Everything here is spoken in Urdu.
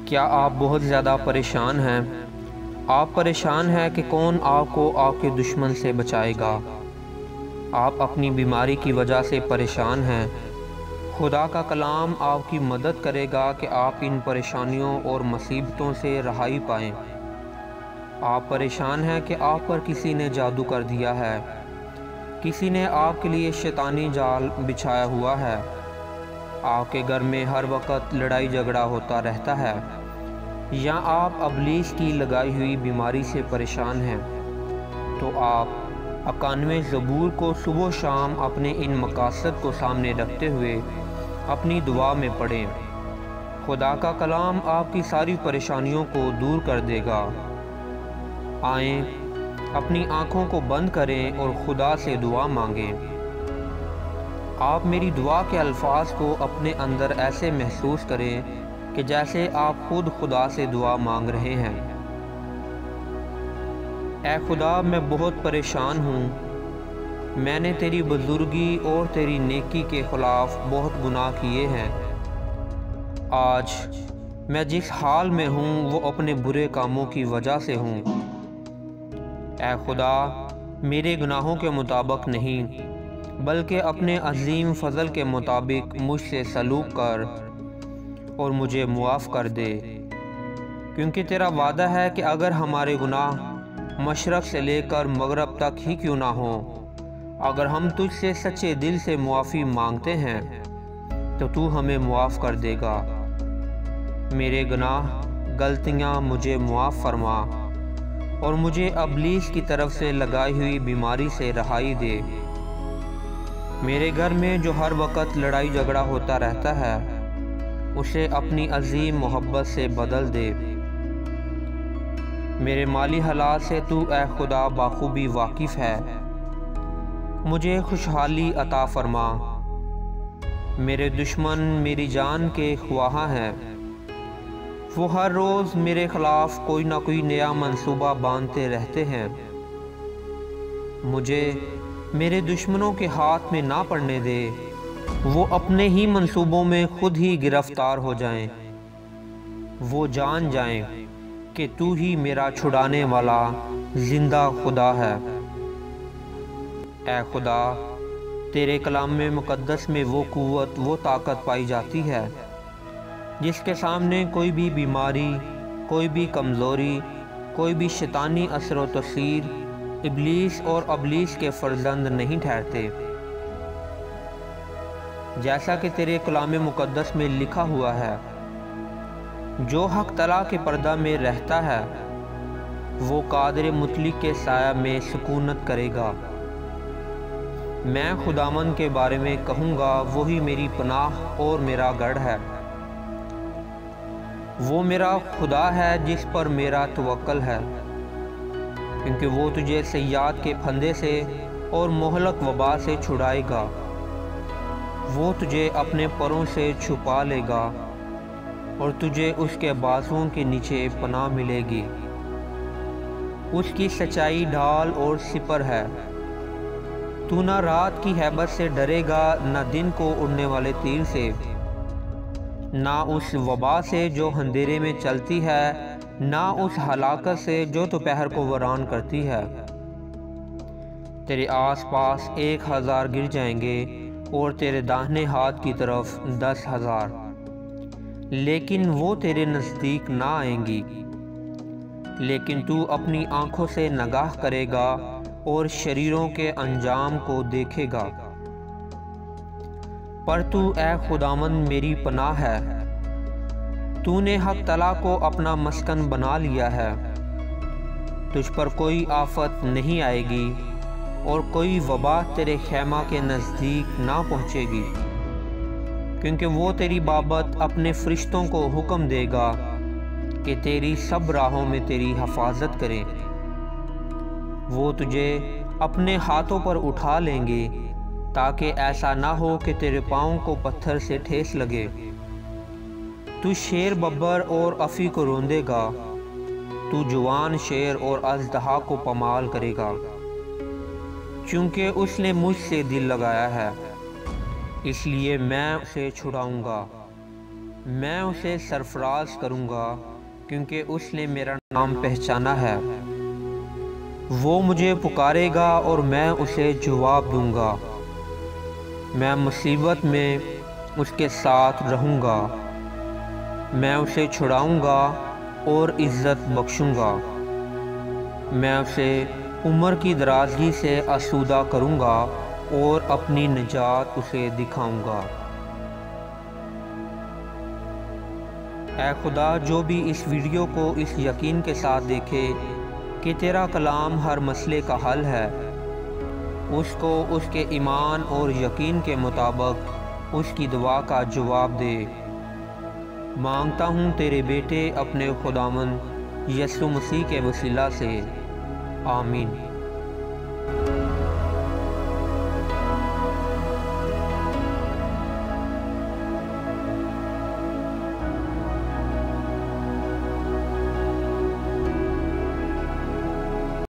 کیا آپ بہت زیادہ پریشان ہیں؟ آپ پریشان ہیں کہ کون آپ کو آپ کے دشمن سے بچائے گا؟ آپ اپنی بیماری کی وجہ سے پریشان ہیں۔ خدا کا کلام آپ کی مدد کرے گا کہ آپ ان پریشانیوں اور مصیبتوں سے رہائی پائیں۔ آپ پریشان ہیں کہ آپ پر کسی نے جادو کر دیا ہے، کسی نے آپ کے لیے شیطانی جال بچھایا ہوا ہے، آپ کے گھر میں ہر وقت لڑائی جھگڑا ہوتا رہتا ہے، یا آپ ابلیس کی لگائی ہوئی بیماری سے پریشان ہیں، تو آپ 91 زبور کو صبح و شام اپنے ان مقاصد کو سامنے رکھتے ہوئے اپنی دعا میں پڑھیں۔ خدا کا کلام آپ کی ساری پریشانیوں کو دور کر دے گا۔ آئیں، اپنی آنکھوں کو بند کریں اور خدا سے دعا مانگیں۔ آپ میری دعا کے الفاظ کو اپنے اندر ایسے محسوس کریں کہ جیسے آپ خود خدا سے دعا مانگ رہے ہیں۔ اے خدا، میں بہت پریشان ہوں۔ میں نے تیری بزرگی اور تیری نیکی کے خلاف بہت گناہ کیے ہیں۔ آج میں جس حال میں ہوں وہ اپنے برے کاموں کی وجہ سے ہوں۔ اے خدا، میرے گناہوں کے مطابق نہیں بلکہ اپنے عظیم فضل کے مطابق مجھ سے سلوک کر اور مجھے معاف کر دے، کیونکہ تیرا وعدہ ہے کہ اگر ہمارے گناہ مشرق سے لے کر مغرب تک ہی کیوں نہ ہوں، اگر ہم تجھ سے سچے دل سے معافی مانگتے ہیں تو تو ہمیں معاف کر دے گا۔ میرے گناہ غلطیاں مجھے معاف فرما اور مجھے ابلیس کی طرف سے لگائی ہوئی بیماری سے رہائی دے۔ میرے گھر میں جو ہر وقت لڑائی جھگڑا ہوتا رہتا ہے اسے اپنی عظیم محبت سے بدل دے۔ میرے مالی حالات سے تو اے خدا بخوبی واقف ہے، مجھے خوشحالی عطا فرما۔ میرے دشمن میری جان کے خواہاں ہیں، وہ ہر روز میرے خلاف کوئی نہ کوئی نیا منصوبہ باندھتے رہتے ہیں۔ مجھے میرے دشمنوں کے ہاتھ میں نہ پڑنے دے، وہ اپنے ہی منصوبوں میں خود ہی گرفتار ہو جائیں۔ وہ جان جائیں کہ تو ہی میرا چھڑانے والا زندہ خدا ہے۔ اے خدا، تیرے کلام میں مقدس میں وہ قوت، وہ طاقت پائی جاتی ہے جس کے سامنے کوئی بھی بیماری، کوئی بھی کمزوری، کوئی بھی شیطانی اثر و تاثیر ابلیس اور ابلیس کے فرزند نہیں ٹھہرتے۔ جیسا کہ تیرے کلام مقدس میں لکھا ہوا ہے، جو حق تعالیٰ کے پردہ میں رہتا ہے وہ قادر مطلق کے سایہ میں سکونت کرے گا۔ میں خداوند کے بارے میں کہوں گا، وہی میری پناہ اور میرا گڑھ ہے۔ وہ میرا خدا ہے جس پر میرا توکل ہے، کیونکہ وہ تجھے صیاد کے پھندے سے اور مہلک وبا سے چھڑائے گا۔ وہ تجھے اپنے پروں سے چھپا لے گا اور تجھے اس کے بازوؤں کے نیچے پناہ ملے گی۔ اس کی سچائی ڈھال اور سپر ہے۔ تو نہ رات کی ہیبت سے ڈرے گا، نہ دن کو اڑنے والے تیر سے، نہ اس وبا سے جو اندھیرے میں چلتی ہے، نہ اس ہلاکت سے جو دوپہر کو ویران کرتی ہے۔ تیرے آس پاس 1000 گر جائیں گے اور تیرے داہنے ہاتھ کی طرف 10,000، لیکن وہ تیرے نزدیک نہ آئیں گی۔ لیکن تو اپنی آنکھوں سے نگاہ کرے گا اور شریروں کے انجام کو دیکھے گا۔ پر تو اے خداوند میری پناہ ہے، تو نے حق تعالیٰ کو اپنا مسکن بنا لیا ہے۔ تجھ پر کوئی آفت نہیں آئے گی اور کوئی وبا تیرے خیمہ کے نزدیک نہ پہنچے گی، کیونکہ وہ تیری بابت اپنے فرشتوں کو حکم دے گا کہ تیری سب راہوں میں تیری حفاظت کریں۔ وہ تجھے اپنے ہاتھوں پر اٹھا لیں گے تاکہ ایسا نہ ہو کہ تیرے پاؤں کو پتھر سے ٹھیس لگے۔ تو شیر ببر اور افی کو روندے گا، تو جوان شیر اور اژدہا کو پامال کرے گا، چونکہ اس نے مجھ سے دل لگایا ہے، اس لیے میں اسے چھڑاؤں گا۔ میں اسے سرفراز کروں گا کیونکہ اس نے میرا نام پہچانا ہے۔ وہ مجھے پکارے گا اور میں اسے جواب دوں گا۔ میں مصیبت میں اس کے ساتھ رہوں گا۔ میں اسے چھڑاؤں گا اور عزت بخشوں گا۔ میں اسے عمر کی درازی سے آسودہ کروں گا اور اپنی نجات اسے دکھاؤں گا۔ اے خدا، جو بھی اس ویڈیو کو اس یقین کے ساتھ دیکھے کہ تیرا کلام ہر مسئلے کا حل ہے، اس کو اس کے ایمان اور یقین کے مطابق اس کی دعا کا جواب دے۔ مانگتا ہوں تیرے بیٹے اپنے خداوند یسوع مسیح کے وسیلہ سے، آمین۔